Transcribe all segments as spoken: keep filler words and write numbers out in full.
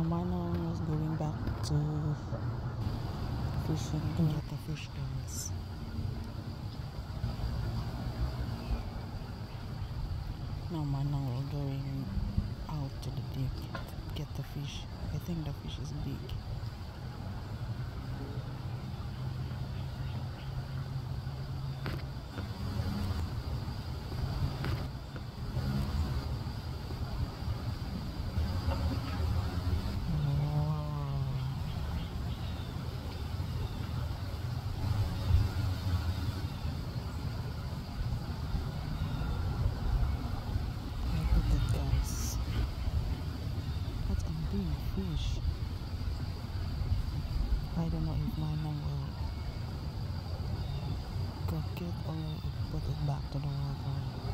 Manong was going back to fishing to get the fish guys. Now Manong will going out to the deep to get the fish. I think the fish is big. Fish. I don't know if Manong will cook it or put it back to the water,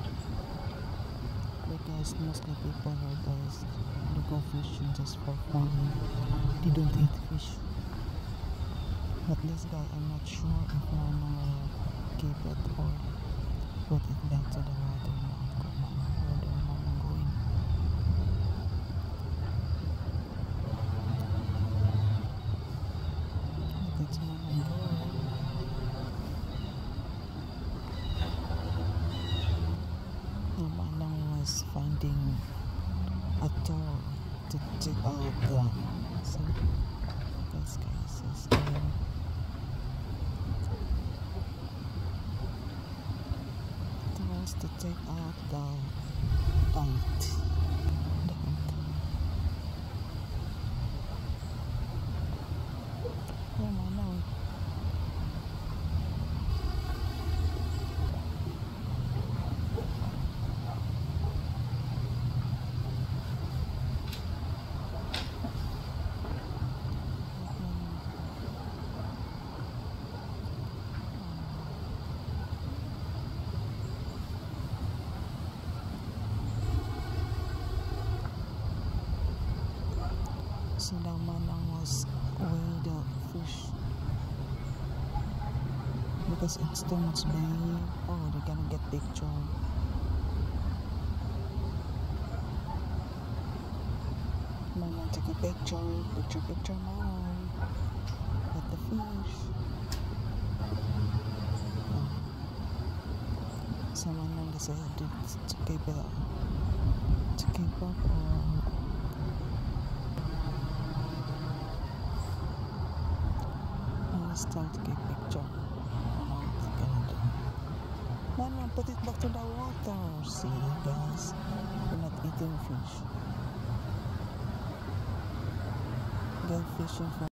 because mostly people are guys who go fishing just for fun. They don't eat fish. But this guy, I'm not sure if Manong will keep it or put it back to the water. Where the Manong going? That's Manong going. The Manong was finding a tool to take out the, so this guy is going. Tools to take out the bite. The hook. Oh Manong. So now Manong was weigh the fish because it's too much big. Oh, they're gonna get picture. Manong take a picture, picture, picture Manong with the fish. Oh. So Manong decided to keep it up, to keep up or start to get picture. Manong, put it back to the water. See guys, we're not eating fish. Go fishing for